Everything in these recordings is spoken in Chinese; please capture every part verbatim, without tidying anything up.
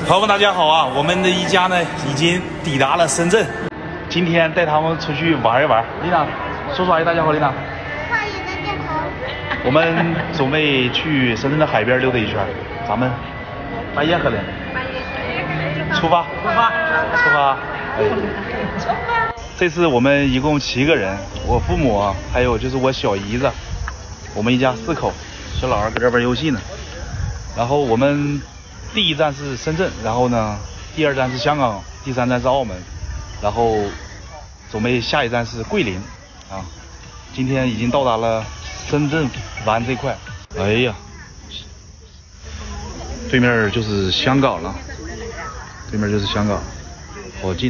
朋友们，大家好啊！我们的一家呢已经抵达了深圳，今天带他们出去玩一玩。丽娜，叔叔阿姨大家好，丽娜。 欢迎大家好。 我们准备去深圳的海边溜达一圈，咱们把烟喝了。出发，出发，出发！哎，出发！这次我们一共七个人，我父母啊，还有就是我小姨子，我们一家四口。小老二搁这玩游戏呢。然后我们第一站是深圳，然后呢，第二站是香港，第三站是澳门，然后准备下一站是桂林啊。今天已经到达了深圳湾这块。哎呀，对面就是香港了，对面就是香港，好近。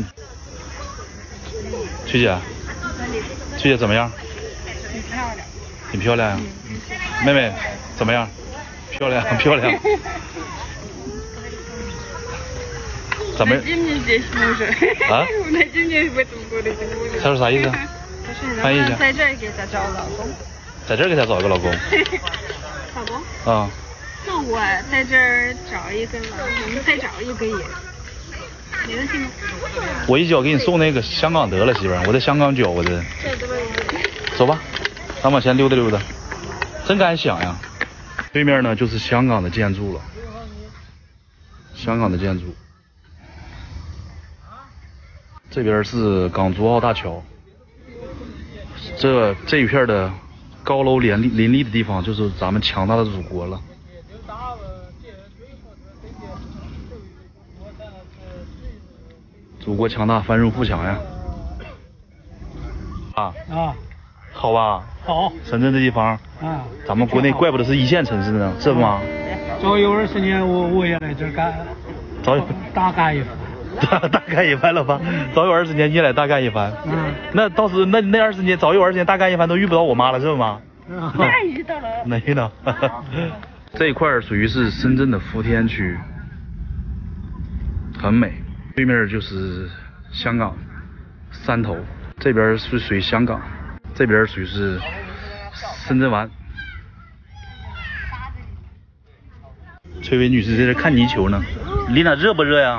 崔姐，崔姐怎么样？ 挺漂亮。 挺漂亮呀。妹妹怎么样？漂亮，漂亮。怎么？啊？他说啥意思？翻译一下。 在这儿给他找老公。 在这儿给他找个老公。 老公。 啊。 那我在这儿找一个老公，你再找一个也没问题吗？ 我一脚给你送那个香港得了，媳妇儿，我在香港脚我这。走吧，咱往前溜达溜达。真敢想呀！对面呢就是香港的建筑了，香港的建筑。这边是港珠澳大桥，这这一片的高楼林立林立的地方，就是咱们强大的祖国了。祖国强大，繁荣富强呀！啊啊，好吧。 好， 深圳这地方， 啊， 咱们国内怪不得是一线城市呢，是吗？ 早有二十年我我也来这儿干， 早有大干一番， 大大干一番了吧？早有二十年你也来大干一番， 嗯， 那到时那那二十年早有二十年大干一番都遇不到我妈了，是吗？ 那遇到了， 没呢。这一块属于是深圳的福田区，很美。对面就是香港汕头，这边是属于香港。这边属于是深圳湾。崔薇女士在这看泥鳅呢。丽娜热不热呀？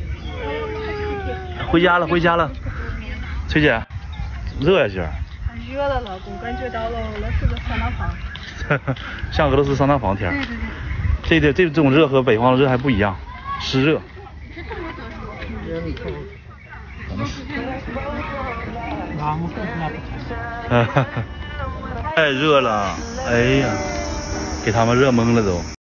回家了，回家了。崔姐，热呀，媳妇儿。 热了，老公，感觉到了俄罗斯的桑拿房。 像俄罗斯桑拿房天。 对对对。 这的这这种热和北方的热还不一样，湿热。太热了，哎呀，给他们热懵了都。